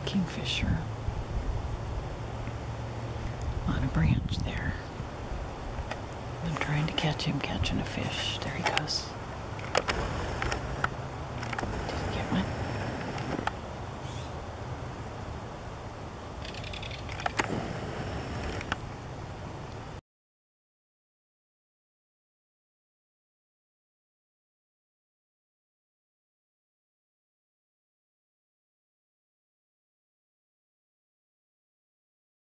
kingfisher on a branch there. I'm trying to catch him catching a fish. There he goes.